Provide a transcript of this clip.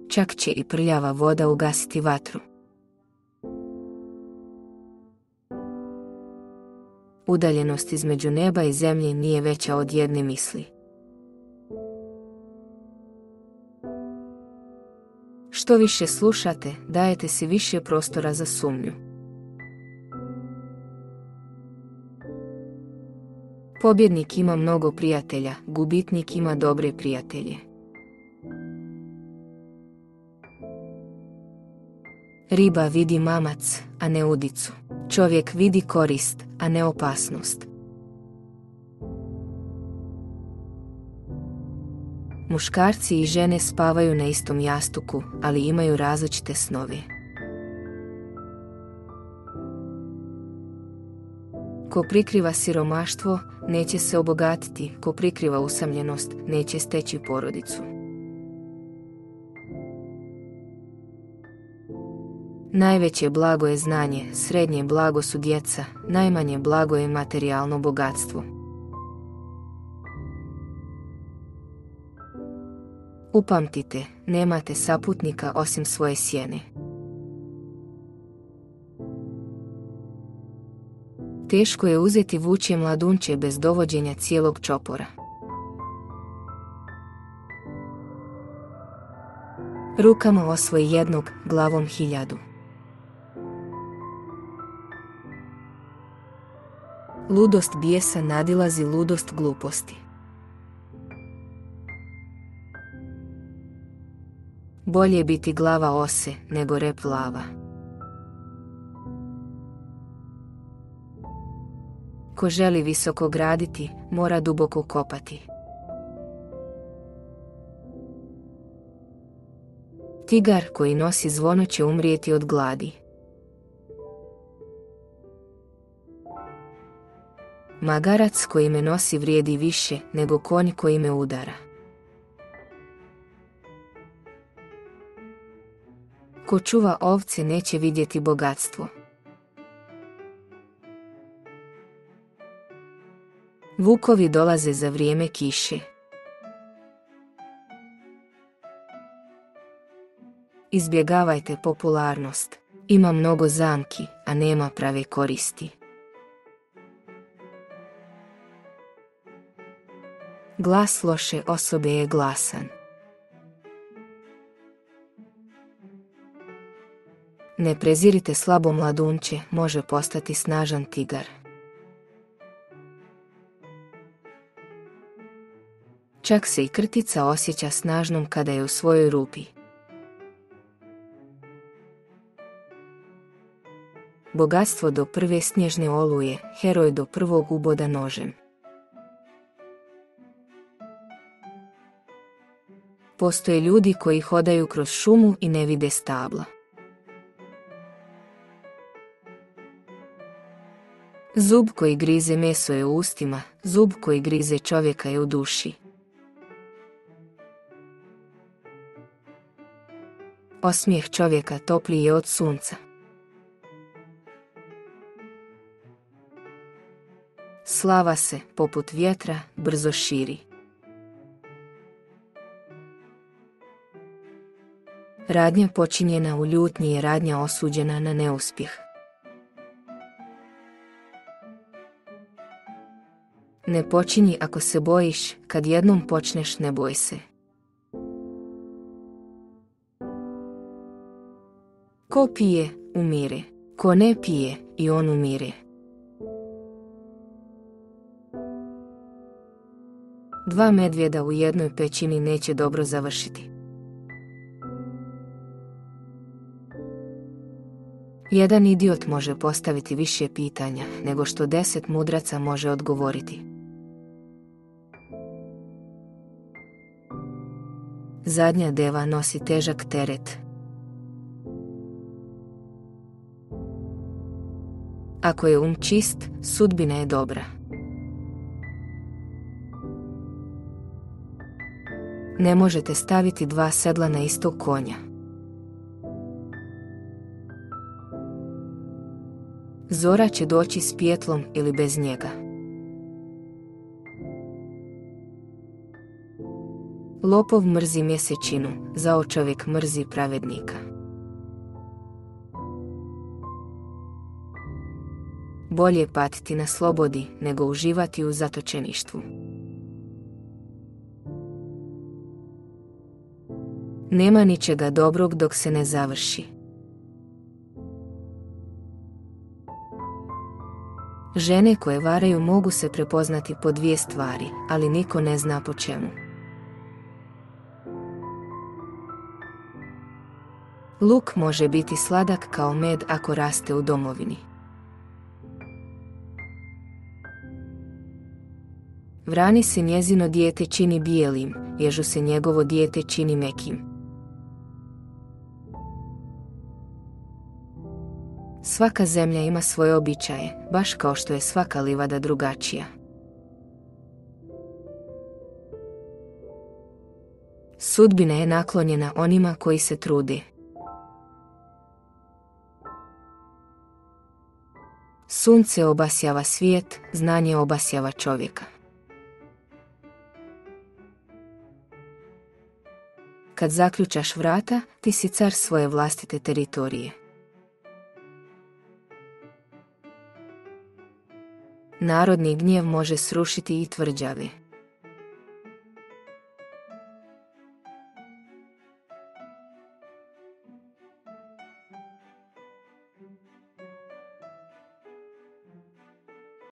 čak će i prljava voda ugasiti vatru. Udaljenost između neba i zemlje nije veća od jedne misli. Što više slušate, dajete si više prostora za sumnju. Pobjednik ima mnogo prijatelja, gubitnik ima dobre prijatelje. Riba vidi mamac, a ne udicu. Čovjek vidi korist, a ne opasnost. Muškarci i žene spavaju na istom jastuku, ali imaju različite snove. Ko prikriva siromaštvo, neće se obogatiti, ko prikriva usamljenost, neće steći porodicu. Najveće blago je znanje, srednje blago su djeca, najmanje blago je materijalno bogatstvo. Upamtite, nemate saputnika osim svoje sjene. Teško je uzeti vučje mladunče bez dovođenja cijelog čopora. Rukama osvoji jednog, glavom 1000. Ludost bijesa nadilazi ludost gluposti. Bolje biti glava ose nego rep lava. Ko želi visoko graditi, mora duboko kopati. Tigar koji nosi zvono će umrijeti od gladi. Magarac koji me nosi vrijedi više nego konj koji me udara. Ko čuva ovce neće vidjeti bogatstvo. Vukovi dolaze za vrijeme kiše. Izbjegavajte popularnost. Ima mnogo zamki, a nema prave koristi. Glas loše osobe je glasan. Ne prezirite slabo mladunče, može postati snažan tigar. Čak se i krtica osjeća snažnom kada je u svojoj rupi. Bogatstvo do prve snježne oluje, heroj do prvog uboda nožem. Postoje ljudi koji hodaju kroz šumu i ne vide stabla. Zub koji grize meso je u ustima, zub koji grize čovjeka je u duši. Osmijeh čovjeka topliji je od sunca. Slava se, poput vjetra, brzo širi. Radnja počinjena u ljutnji je radnja osuđena na neuspjeh. Ne počinji ako se bojiš, kad jednom počneš ne boj se. Ko pije, umire. Ko ne pije, i on umire. Dva medvjeda u jednoj pećini neće dobro završiti. Jedan idiot može postaviti više pitanja nego što 10 mudraca može odgovoriti. Zadnja deva nosi težak teret. Ako je čist, sudbina je dobra. Ne možete staviti 2 sedla na istog konja. Zora će doći s pijetlom ili bez njega. Lopov mrzi mjesečinu, zao čovjek mrzi pravednika. Bolje patiti na slobodi, nego uživati u zatočeništvu. Nema ničega dobrog dok se ne završi. Žene koje varaju mogu se prepoznati po dvije stvari, ali niko ne zna po čemu. Luk može biti sladak kao med ako raste u domovini. Vrani se njezino dijete čini bijelim, ježu se njegovo dijete čini mekim. Svaka zemlja ima svoje običaje, baš kao što je svaka livada drugačija. Sudbina je naklonjena onima koji se trude. Sunce obasjava svijet, znanje obasjava čovjeka. Kad zaključaš vrata, ti si car svoje vlastite teritorije. Narodni gnjev može srušiti i tvrđave.